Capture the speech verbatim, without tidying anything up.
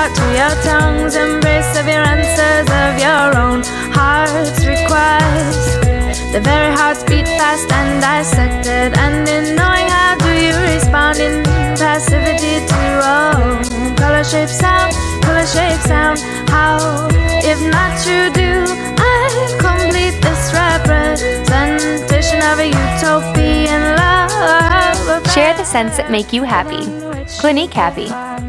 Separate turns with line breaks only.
heart to your tongue's embrace of your answers of your own heart's request. The very hearts beat fast and dissected, and in knowing how do you respond in passivity to oh, color, shape, sound, color, shape, sound. How, if not you do, I complete this representation of a utopian love.
Share the scents that make you happy. Clinique Happy.